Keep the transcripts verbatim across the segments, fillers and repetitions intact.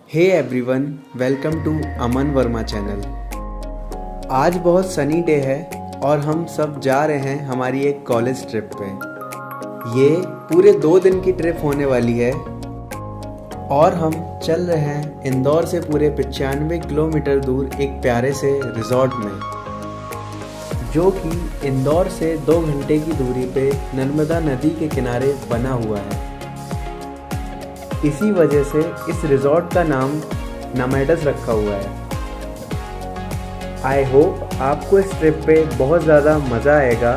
Hey everyone, welcome to Aman Verma channel. आज बहुत sunny day है और हम सब जा रहे हैं हमारी एक कॉलेज ट्रिप पे। ये पूरे दो दिन की ट्रिप होने वाली है और हम चल रहे हैं इंदौर से पूरे पचानवे किलोमीटर दूर एक प्यारे से रिजॉर्ट में, जो कि इंदौर से दो घंटे की दूरी पे नर्मदा नदी के किनारे बना हुआ है। इसी वजह से इस रिजॉर्ट का नाम नमेडस रखा हुआ है। आई होप आपको इस ट्रिप पे बहुत ज़्यादा मज़ा आएगा।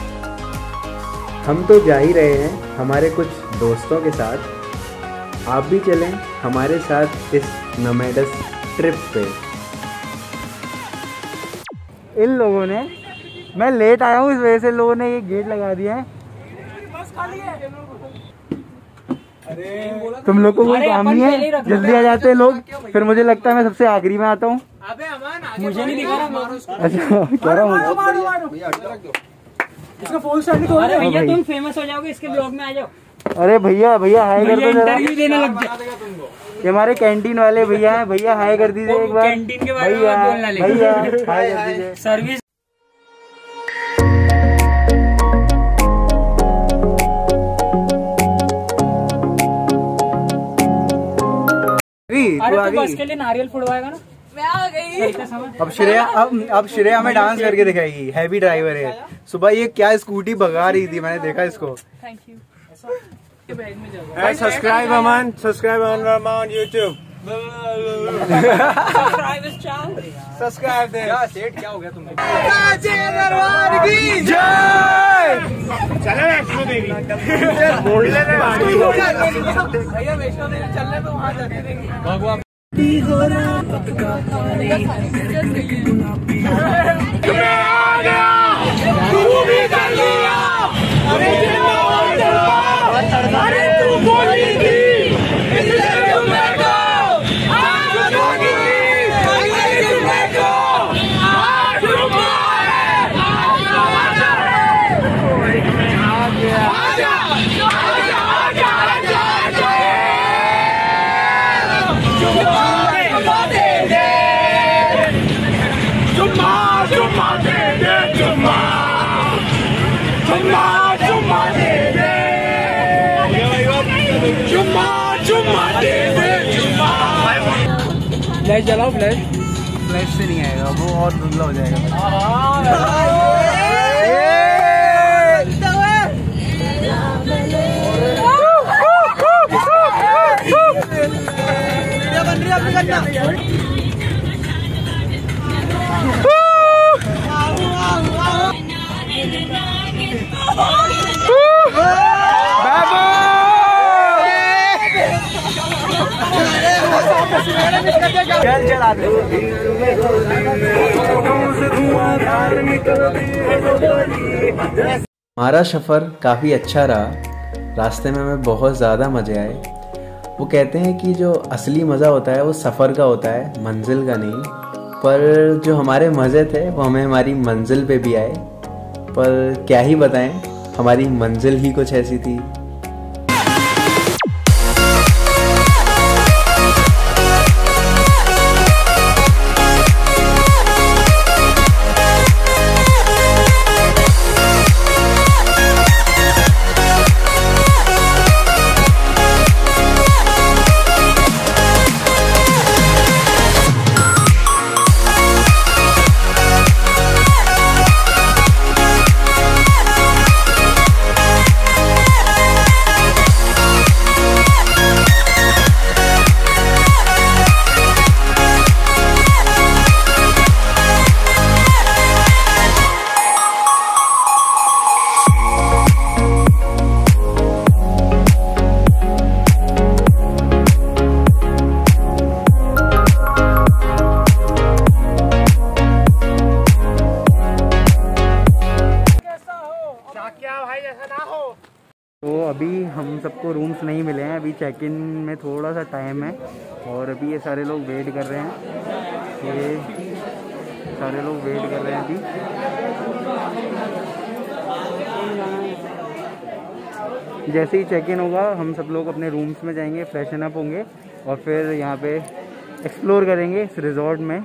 हम तो जा ही रहे हैं हमारे कुछ दोस्तों के साथ, आप भी चलें हमारे साथ इस नमेडस ट्रिप पे। इन लोगों ने, मैं लेट आया हूँ इस वजह से लोगों ने ये गेट लगा दिया है। तुम लोग को कोई काम नहीं है, जल्दी आ जाते हैं लोग, फिर मुझे लगता है मैं सबसे आखिरी में आता हूँ। मुझे नहीं दिखा रहा। अच्छा कह रहा हूँ इसका फुल स्टार्ट नहीं। अरे भैया तुम फेमस हो जाओगे, इसके ब्लॉग में आ जाओ। अरे भैया भैया हाय कर दो, इंटरव्यू देने लग जाओ। ये हमारे कैंटीन वाले भैया हैं, भैया हाय कर दीजिए एक बार। कैंटीन के बारे में बोलना, भैया हाय कर दीजिए। सर्विस अरे तो बस के लिए नारियल फुड़वाएगा ना। मैं आ गई। अब श्रेया अब अब श्रेया हमें डांस करके दिखाएगी। हैवी ड्राइवर है। सुबह ये क्या स्कूटी भगा रही थी, मैंने देखा इसको। Thank you. Subscribe Aman, subscribe Aman Verma on YouTube. Subscribe इस चैनल, सब्सक्राइब दे। क्या सेठ, क्या हो गया तुम्हें? दरबार की जय। चलो वैष्णो देवी बोल ले भैया, वैष्णो देवी चलने तो वहाँ जाके देंगे भगवान। अरे तू बोली थी फ्लैश जलाओ। फ्लैश फ्लैश से नहीं आएगा, वो और धुंधला हो जाएगा। चल चला दे। हमारा सफ़र काफ़ी अच्छा रहा। रास्ते में हमें बहुत ज़्यादा मज़े आए। वो कहते हैं कि जो असली मज़ा होता है वो सफ़र का होता है, मंजिल का नहीं। पर जो हमारे मज़े थे वो हमें हमारी मंजिल पे भी आए। पर क्या ही बताएं, हमारी मंजिल ही कुछ ऐसी थी। तो अभी हम सबको रूम्स नहीं मिले हैं, अभी चेक इन में थोड़ा सा टाइम है और अभी ये सारे लोग वेट कर रहे हैं। ये सारे लोग वेट कर रहे हैं अभी। जैसे ही चेक इन होगा हम सब लोग अपने रूम्स में जाएंगे, फ्रेशन अप होंगे और फिर यहाँ पे एक्सप्लोर करेंगे इस रिजॉर्ट में।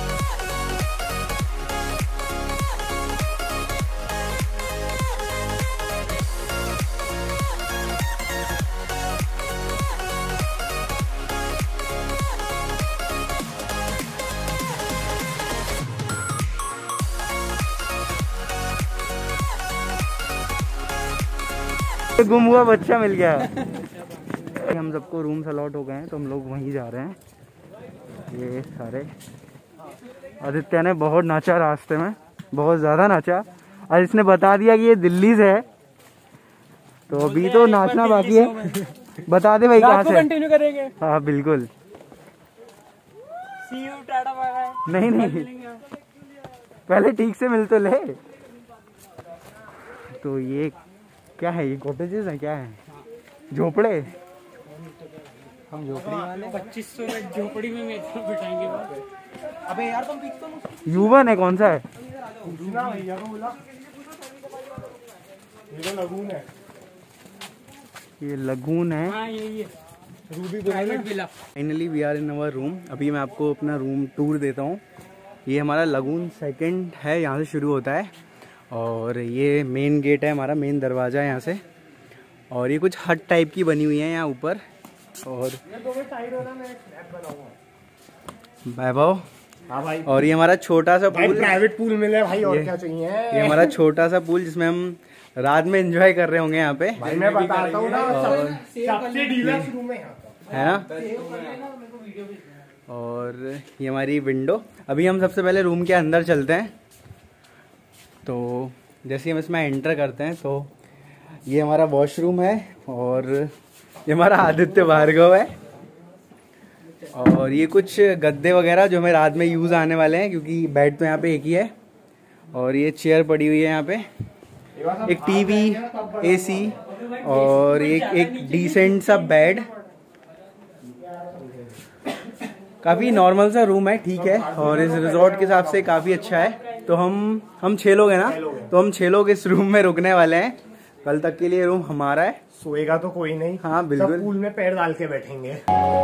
गुम हुआ बच्चा मिल गया। हम सबको रूम्स अलॉट हो गए हैं तो हम लोग वहीं जा रहे हैं। ये सारे आदित्य ने बहुत नाचा रास्ते में, बहुत ज़्यादा नाचा, और इसने बता दिया कि ये दिल्ली से है, तो अभी तो नाचना बाकी है। बता दे भाई कहाँ से कंटिन्यू करेंगे। हाँ बिल्कुल। See you, tata bye bye. नहीं नहीं, पहले ठीक से मिल तो ले। तो ये क्या है, ये कॉटेजेस है क्या है, झोपड़े? हम झोपड़ी वाले पच्चीस सौ में झोपड़ी में बिठाएंगे। अबे यार तुम पीछे तो यूवन है, कौन सा है? भैया को बोला ये लगून है, ये लगून है। हाँ यही है, Ruby private villa. Finally we are in our room. अभी मैं आपको अपना रूम टूर देता हूँ। ये हमारा लगून सेकंड है, यहाँ से शुरू होता है, और ये मेन गेट है हमारा, मेन दरवाज़ा है यहाँ से। और ये कुछ हट टाइप की बनी हुई है यहाँ ऊपर। और वैभव, हाँ भाई, और ये हमारा छोटा सा पूल, प्राइवेट पूल मिले भाई, और क्या चाहिए। ये हमारा छोटा सा पूल जिसमें हम रात में एंजॉय कर रहे होंगे यहाँ पे। भाई मैं बताता हूँ ना, सबसे डीलक्स रूम है ना। और ये हमारी विंडो। अभी हम सबसे पहले रूम के अंदर चलते हैं। तो जैसे हम इसमें एंटर करते हैं तो ये हमारा वॉशरूम है, और ये हमारा आदित्य भार्गव है, और ये कुछ गद्दे वगैरह जो हमें रात में यूज़ आने वाले हैं, क्योंकि बेड तो यहाँ पे एक ही है। और ये चेयर पड़ी हुई है यहाँ पे, एक टीवी, एसी, और एक एक डिसेंट सा बेड। काफ़ी नॉर्मल सा रूम है, ठीक है, और इस रिजॉर्ट के हिसाब से काफ़ी अच्छा है। तो हम हम छः लोग हैं ना, तो हम छः लोग इस रूम में रुकने वाले हैं। कल तक के लिए रूम हमारा है। सोएगा तो कोई नहीं। हाँ बिल्कुल, पूल में पैर डाल के बैठेंगे।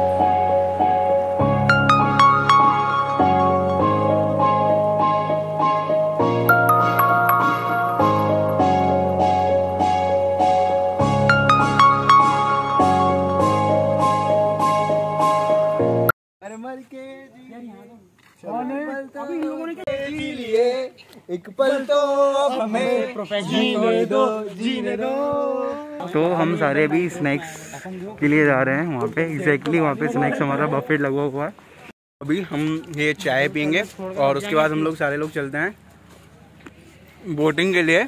एक पल तो हमें जीने दो, जीने दो। तो हम सारे भी स्नैक्स के लिए जा रहे हैं वहाँ पे। एग्जैक्टली वहाँ पे स्नैक्स हमारा बफेट लगा हुआ है। अभी हम ये चाय पियेंगे और उसके बाद हम लोग सारे लोग चलते हैं बोटिंग के लिए।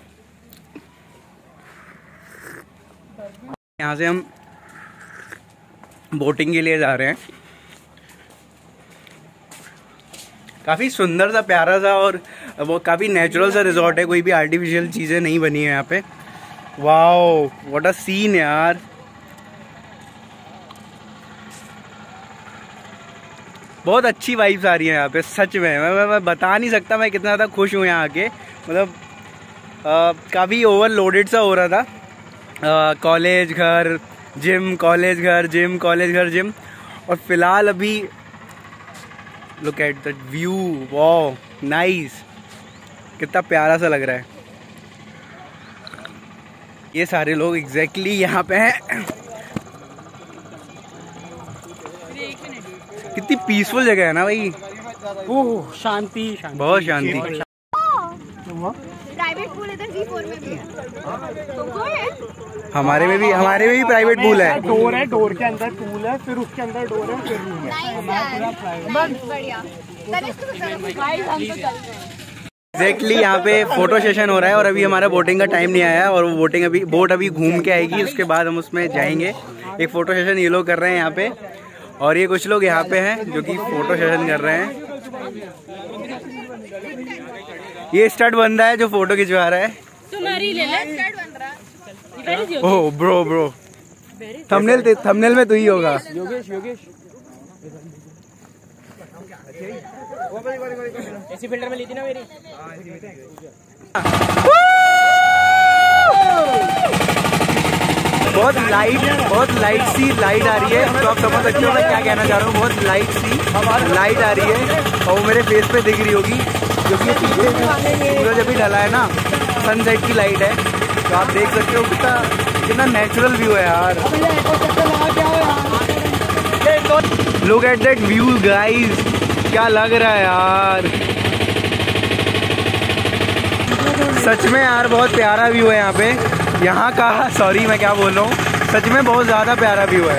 यहाँ से हम बोटिंग के लिए जा रहे हैं। काफ़ी सुंदर सा, प्यारा सा, और वो काफ़ी नेचुरल सा रिजॉर्ट है। कोई भी आर्टिफिशियल चीज़ें नहीं बनी है यहाँ पे। वाओ व्हाट अ सीन यार। बहुत अच्छी वाइब्स आ रही है यहाँ पे सच में। मैं, मैं, मैं बता नहीं सकता मैं कितना ज़्यादा खुश हूँ यहाँ आके। मतलब काफ़ी ओवरलोडेड सा हो रहा था, कॉलेज घर जिम, कॉलेज घर जिम, कॉलेज घर जिम, और फिलहाल अभी look at that view, wow nice, कितना प्यारा सा लग रहा है। ये सारे लोग एग्जैक्टली यहाँ पे हैं। कितनी पीसफुल जगह है ना भाई। ओह शांति, बहुत शांति। प्राइवेट पूल इधर जी फोर में भी है। तुमको है? हमारे में भी, हमारे में भी प्राइवेट पूल है। डोर है, डोर के अंदर पूल है, फिर उसके अंदर डोर है, फिर रूम है। बढ़िया। एग्जैक्टली यहाँ पे फोटो सेशन हो रहा है और अभी हमारा बोटिंग का टाइम नहीं आया, और वो बोटिंग अभी बोट अभी घूम के आएगी, उसके बाद हम उसमें जाएंगे। एक फोटो सेशन ये लोग कर रहे हैं यहाँ पे, और ये कुछ लोग यहाँ पे हैं जो कि फोटो सेशन कर रहे हैं। ये स्टड बंदा है जो फोटो खिंचवा रहा है। तुम्हारी ले ले, स्टड बन रहा। Oh bro bro, thumbnail thumbnail में तू ही होगा। योगेश योगेश ऐसी फिल्टर में ली थी ना मेरी। बहुत लाइट बहुत लाइट सी लाइट आ रही है, तो आप समझ सकते हो मैं क्या कहना चाह रहा हूँ। बहुत लाइट सी लाइट आ रही है और वो मेरे फेस पे दिख रही होगी, क्योंकि पीछे सूरज अभी ढला है ना, सनसेट की लाइट है। तो आप देख सकते हो कितना कितना नेचुरल व्यू है यार। Look at that view guys, क्या लग रहा है यार, सच में यार बहुत प्यारा व्यू है यहाँ पे, यहाँ का, सॉरी मैं क्या बोल रहा हूँ, सच में बहुत ज़्यादा प्यारा व्यू है।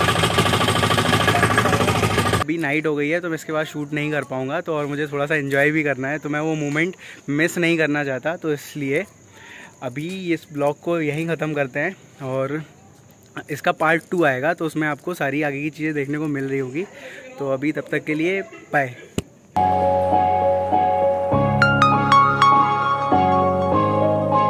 अभी नाइट हो गई है तो मैं इसके बाद शूट नहीं कर पाऊँगा, तो और मुझे थोड़ा सा एंजॉय भी करना है, तो मैं वो मोमेंट मिस नहीं करना चाहता, तो इसलिए अभी इस ब्लॉग को यहीं ख़त्म करते हैं और इसका पार्ट टू आएगा, तो उसमें आपको सारी आगे की चीज़ें देखने को मिल रही होगी। तो अभी तब तक के लिए बाय।